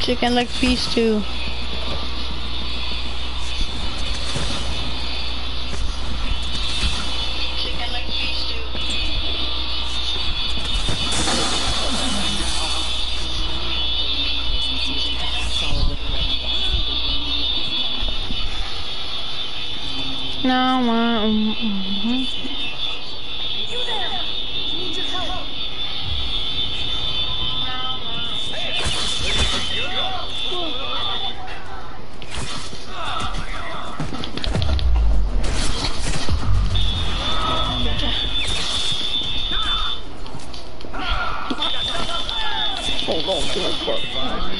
chicken leg piece too. No, You there? Need your help. hold on to my part.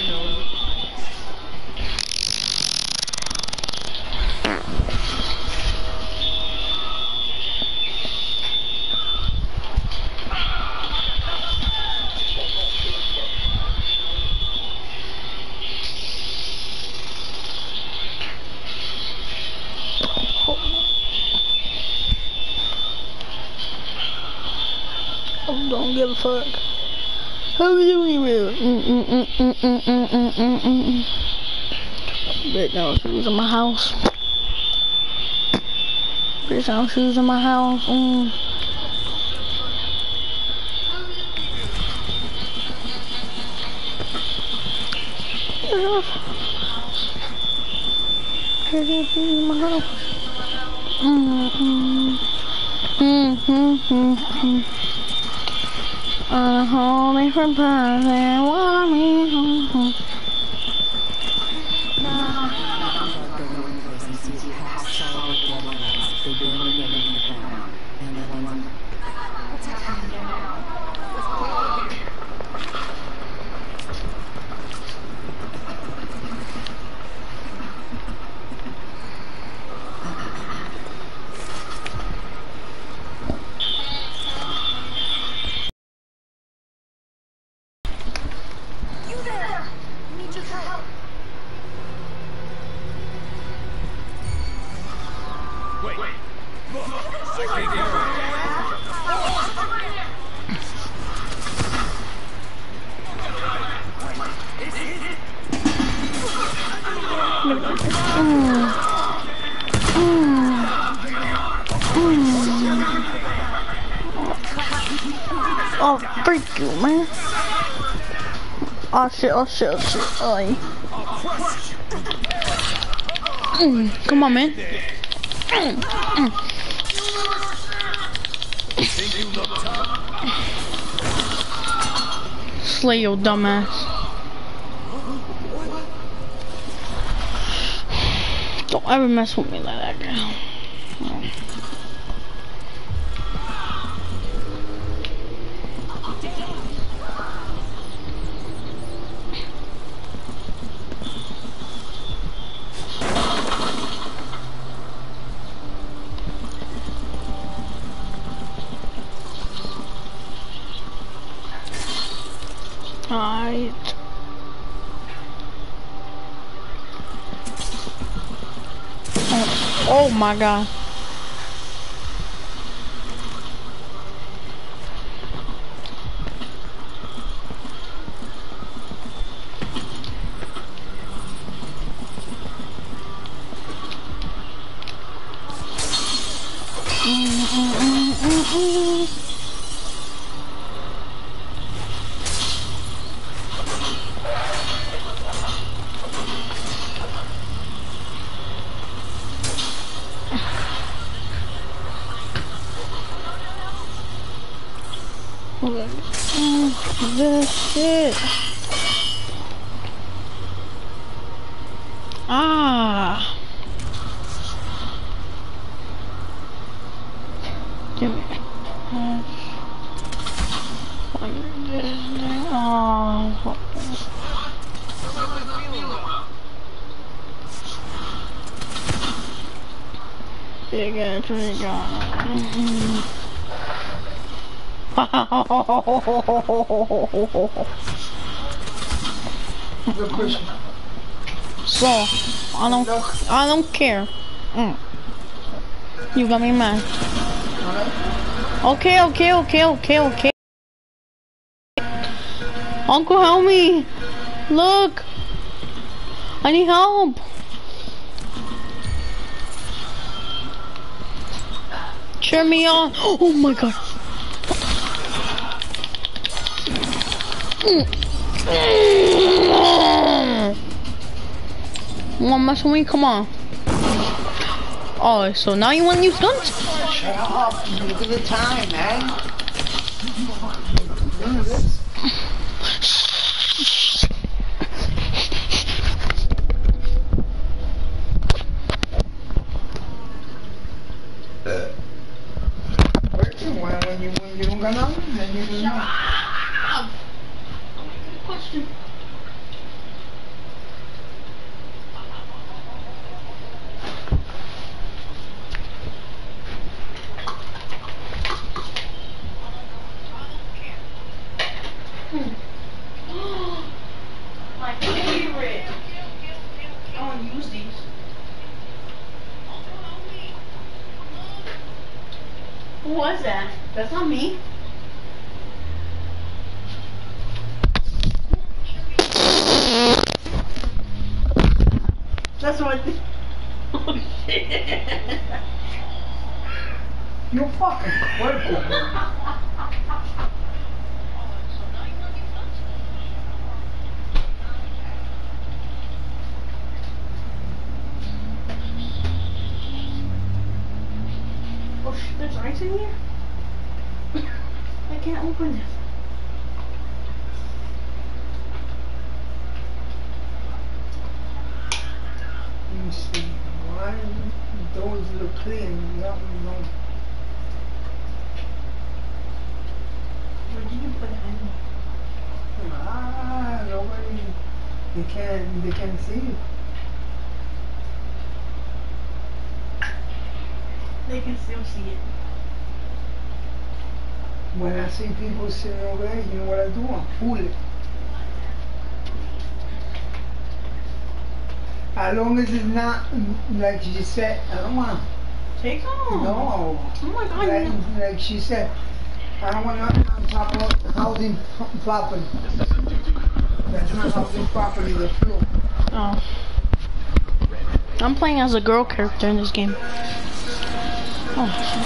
I don't give a fuck. How are you anywhere? Bitch, no shoes in my house. Bitch, no shoes in my house. Shoes in my house. Hold me for present, want me home. Oh, freak you, man. Oh shit, oh shit, oh shit. Oh, come on, man. Slay your dumbass. Don't ever mess with me like that, girl. Alright. Oh my god. This shit. Ah. Give me. Oh. Big ass gun. So I don't care. You got me mad. Okay. Uncle, help me. Look. I need help. Cheer me on. Oh my god. One mess with me, come on. Oh, so now you want to use guns? Shut up, look at the time, man. When you don't got nothing, then you don't know. Question. My favorite. I want to use these. Who was that? That's not me. That's what. Oh shit. You're fucking critical, man. Oh shit, there's ice in here? I can't open this. Let me see. One, those look clean. The other one don't. Where did you put it in? Ah, nobody. They can't see it. They can still see it. When I see people sitting over there, you know what I do? I pull it. As long as it's not like she said, I don't want. Take on. No. Oh my god. Like she said, I don't want nothing on top of housing property. That's not housing property, the floor. Oh. I'm playing as a girl character in this game. Oh shit.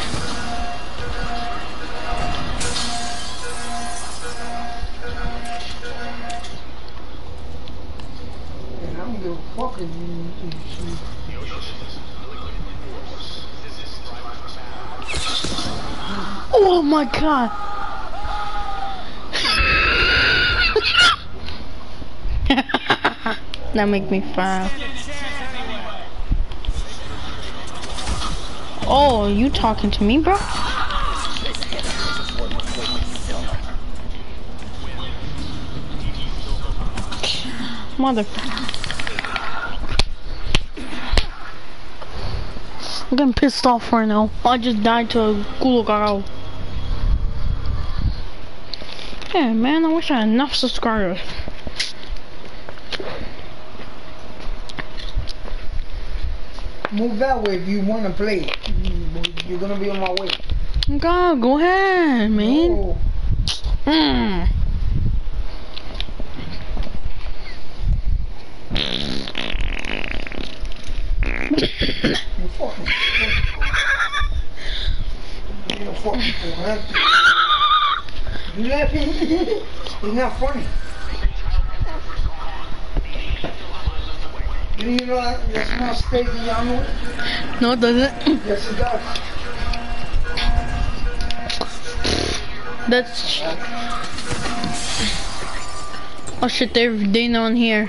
And I don't give a fuck if she. Oh my god. That make me frown. Oh, you talking to me, bro? Mother. I'm getting pissed off right now. I just died to a Google girl. Yeah, man, I wish I had enough subscribers. Move that way if you want to play. You're gonna be on my way. God, go ahead, man. Oh. Mm. You fucking. You're fucking. You laughing? It's not funny. Do you know that small stays in your nose? No, it doesn't. Yes, it does. That's. Oh shit, they know in here.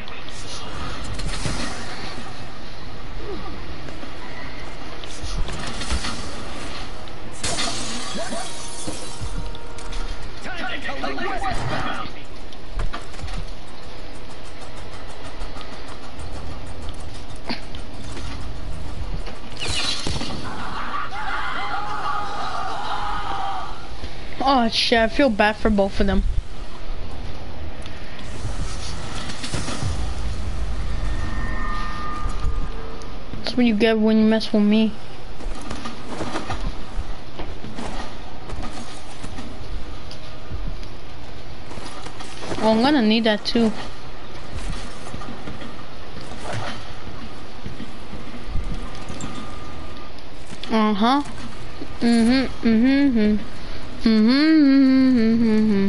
Oh shit, I feel bad for both of them. That's what you get when you mess with me. Oh, I'm gonna need that too. Uh-huh. Mm-hmm. Mm-hmm. Mm-hmm.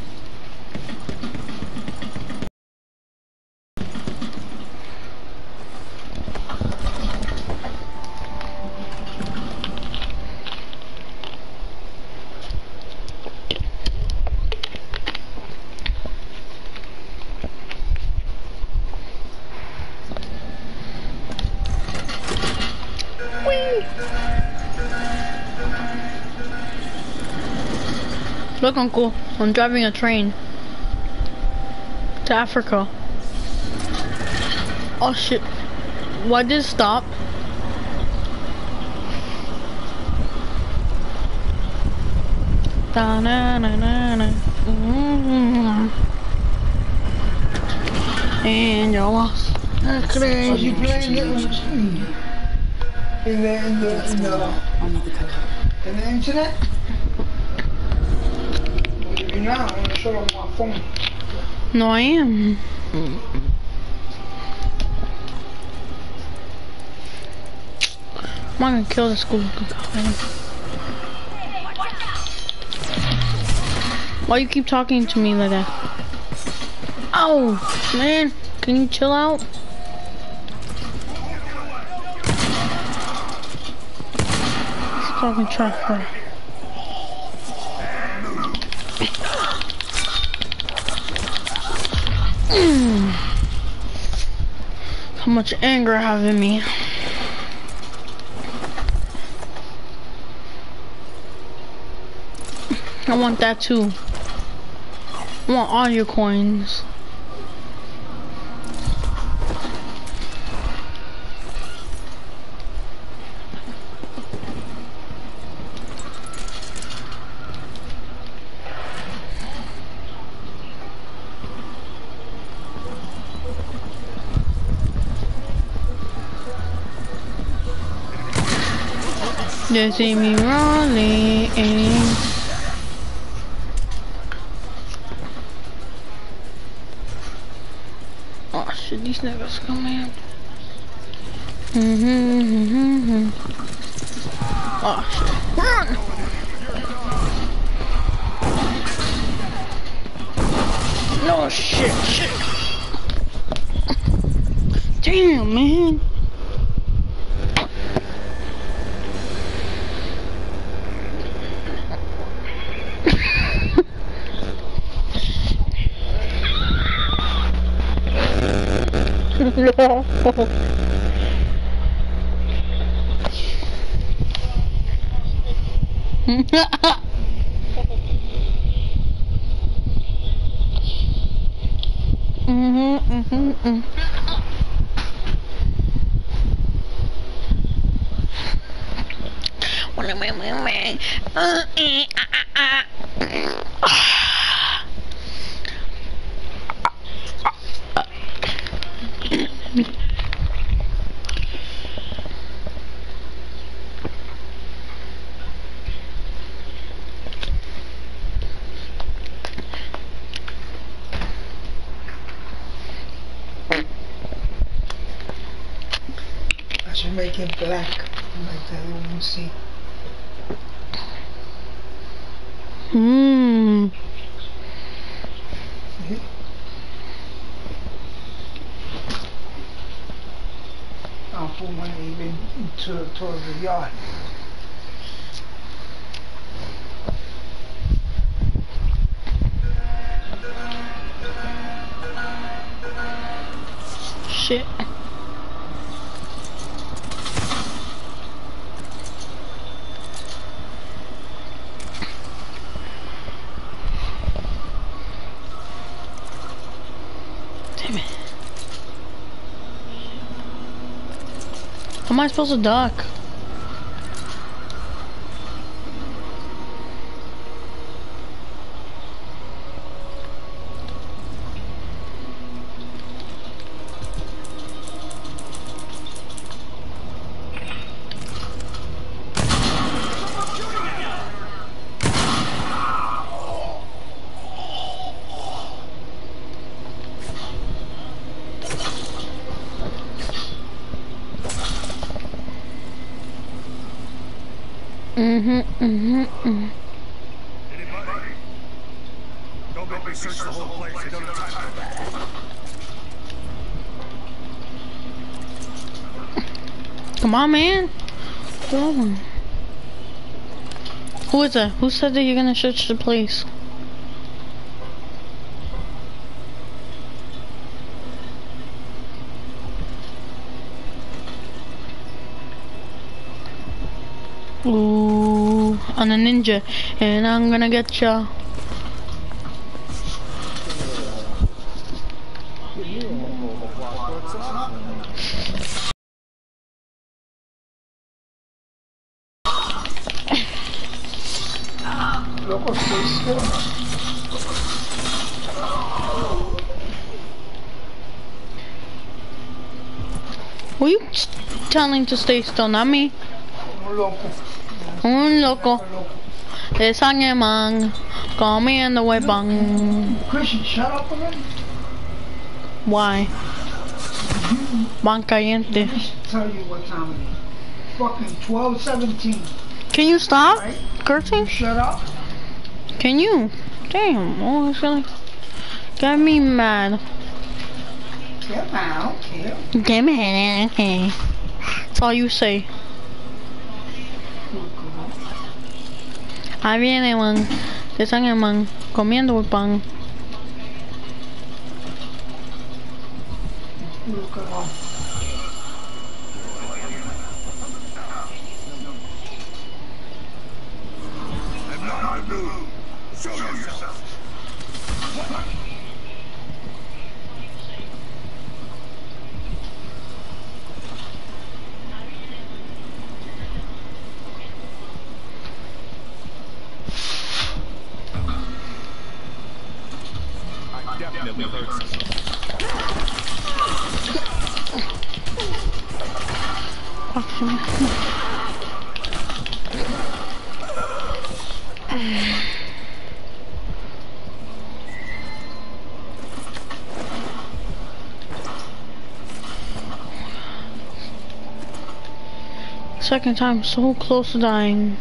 Look, Uncle, I'm driving a train to Africa. Oh shit! Why did it stop? Da na na na na. And you're lost. So you playing it in the internet? You're not. I'm gonna show them my phone. No, I am. I'm gonna kill the school. Why you keep talking to me like that? Oh, man, can you chill out? He's talking trash for her. How much anger I have in me. I want that too. I want all your coins. They see me rolling. Oh shit, these niggas coming. Oh shit, run! No shit. Damn, man. I should make it black, like that you won't see. I'll put one even towards the yard. Shit. Damn it. How am I supposed to duck? Anybody? Don't make me search the whole place. I don't have time for that. Come on, man. Go on. Who is that? Who said that you're gonna search the place? Ooh, I'm a ninja, and I'm gonna get ya. Loco, stay still. Who are you telling to stay still? Not me. Un loco. Un loco. Loco. De sangre man. Comiendo huevón. Christian, shut up already. Why? Ban caliente. Let me tell you what time it is. Fucking 12:17. Can you stop Right? cursing? Shut up. Can you? Damn, oh, it's gonna get me mad. Yeah, man, I don't care. Get me mad, okay. That's all you say. Ahí viene man, de sangre man, comiendo el pan. I'm not on the move. Show yourself. I definitely heard something. Second time, so close to dying.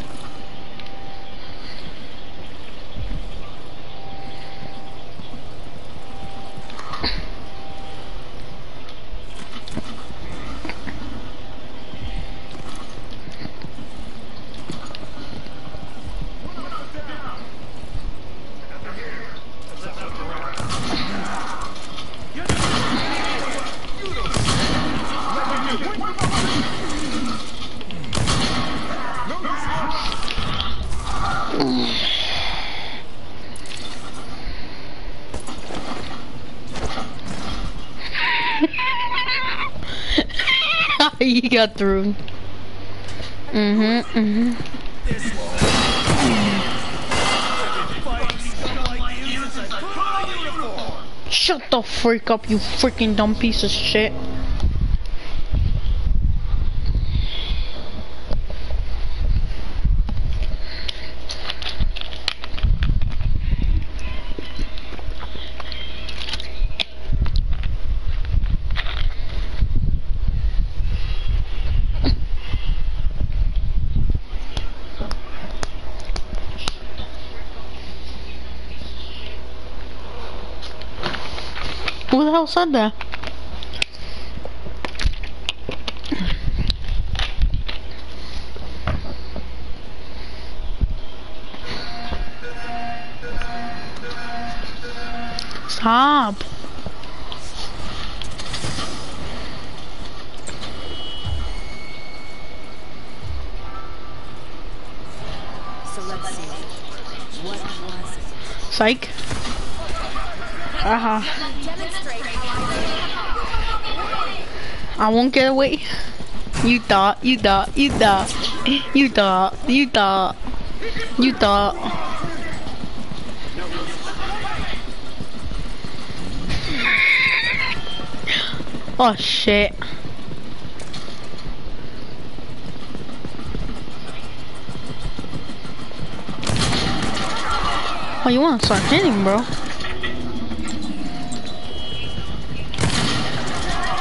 You got through. Shut the freak up, you freaking dumb piece of shit. Who the hell said that? Stop. So let's see. What was it? Psych. Uh-huh. Demonstrate how I won't get away. You thought. Oh shit. Oh, you wanna start hitting, bro?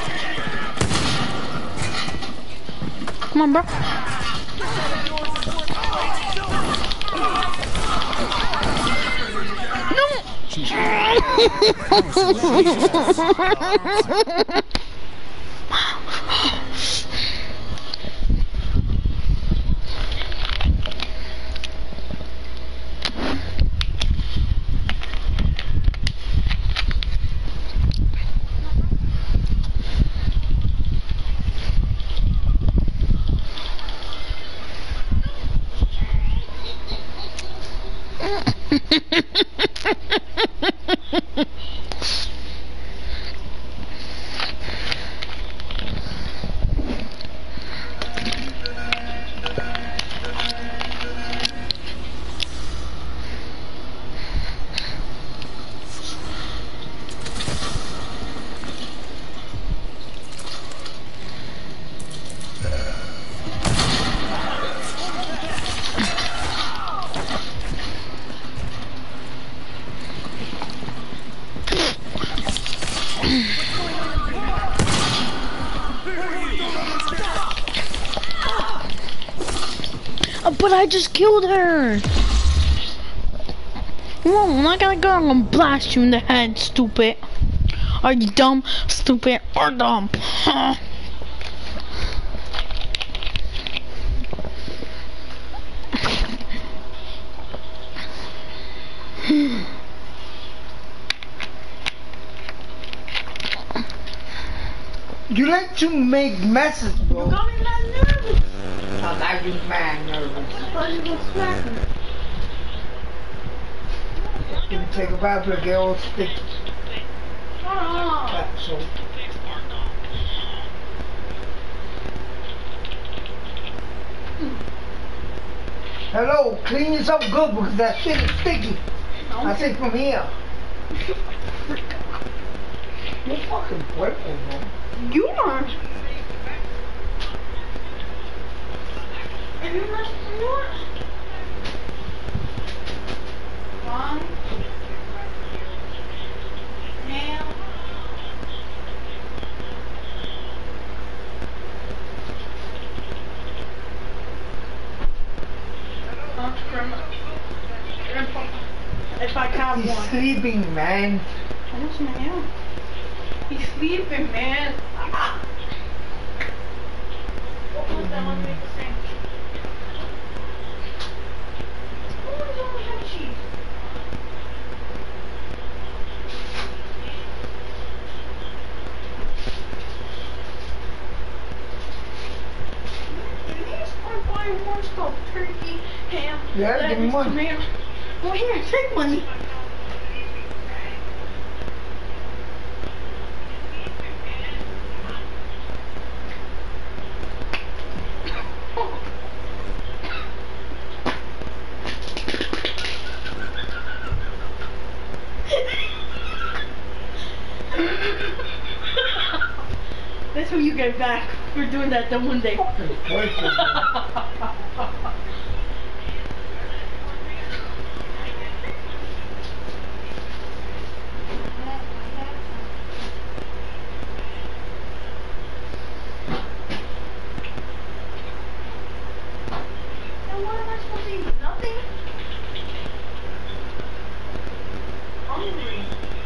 Come on, bro. But I just killed her. No, I'm not gonna go. I'm gonna blast you in the head, stupid. Are you dumb, stupid, or dumb? You like to make messes, bro. You got me mad nervous. I got you mad nervous. I thought you were smacking me. You can take a bath to get all sticky. Shut up. That soap. Hello, clean yourself good because that shit is sticky. I take from here. You're fucking purple, man. You are. And you're not smart. One. Now. If I count He's one. sleeping, man. Yes, ma'am. He's sleeping, man. Put that one make a sandwich. Oh, only have cheese. These are buying more stuff. Turkey, ham, Yeah, give me lettuce, one. tomato. Well, here, take one. That's what you get back for doing that the one day. And what am I supposed to eat? Nothing? Hungry.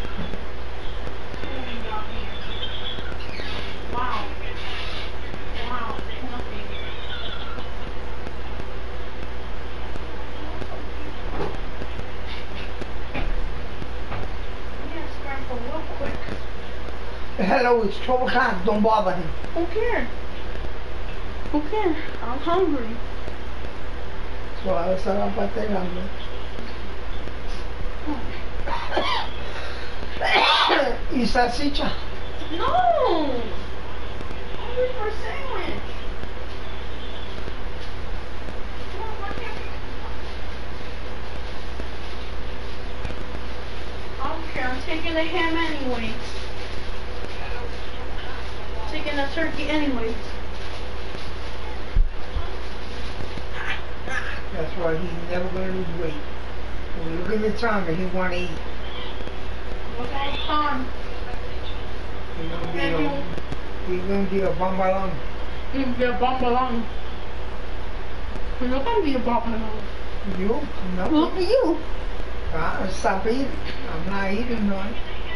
Wow. Wow. Nothing. Yeah, scramble real quick. Hello, it's 12 o'clock. Don't bother him. Who cares? Who cares? I'm hungry. Suave, esa la parte grande. ¿Y salchicha? No! Hungry for a sandwich. I don't care. I'm taking the ham anyway. Taking the turkey anyway. That's why he's never gonna lose weight. When you look at the time, he wanna eat. What's all the time? He's gonna be a bambalong. You can be a bambalong. You're not gonna be a bambalong. You? No. Look at you. Stop eating. I'm not eating none.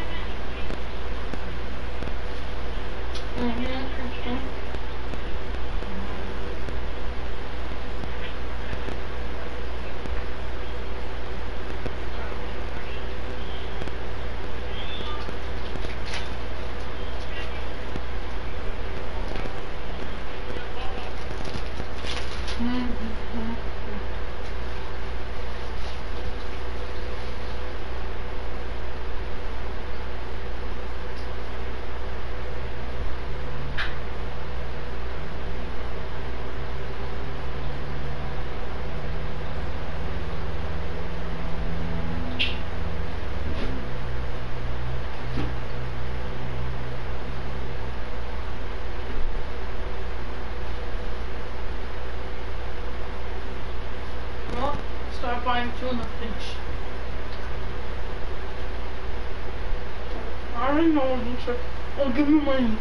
Well, start buying tuna fish. I already know what you said. Oh, give me money.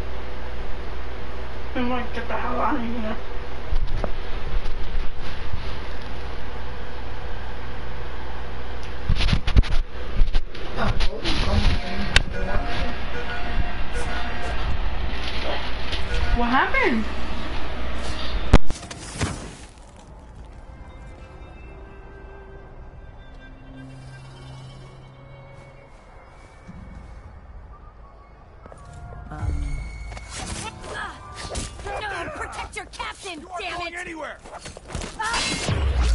I might get the hell out of here. What happened? Protect your captain, You aren't damn going it! anywhere.